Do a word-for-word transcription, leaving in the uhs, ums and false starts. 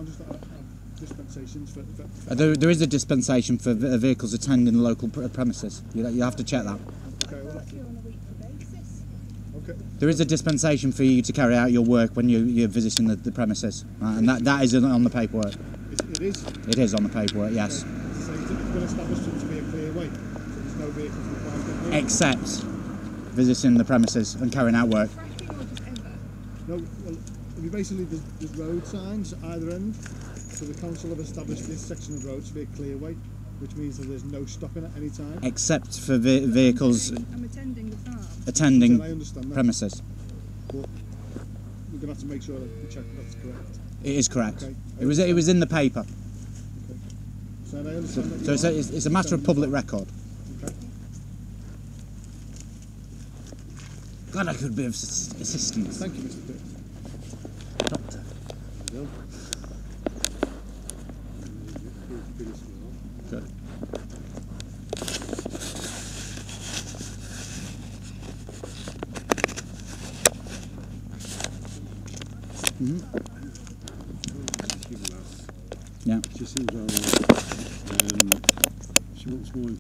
just not have dispensations for... for, for uh, there, there is a dispensation for v vehicles attending the local pr premises. You, you have to check that. Okay, well, okay. There is a dispensation for you to carry out your work when you, you're visiting the, the premises, right? And that, that is on the paperwork. It, it is? It is on the paperwork, yes. Okay. So it's been established to be a clearway, so there's no vehicles required. Except visiting the premises and carrying out work. No, well, I mean, basically there's, there's road signs at either end, so the council have established this section of road to be a clearway, which means that there's no stopping at any time. Except for ve vehicles I'm attending the farm. attending I understand that, premises. but we're going to have to make sure that we check that's correct. It is correct. Okay, it was it was in the paper. Okay. So I understand So, that so it's, a, it's, it's a matter of public that. record. Okay. God, I could be of s- assistance. Thank you, Mister Pitt. Doctor. Good. Mm-hmm. Yeah. She seems alright. Um, she wants more information.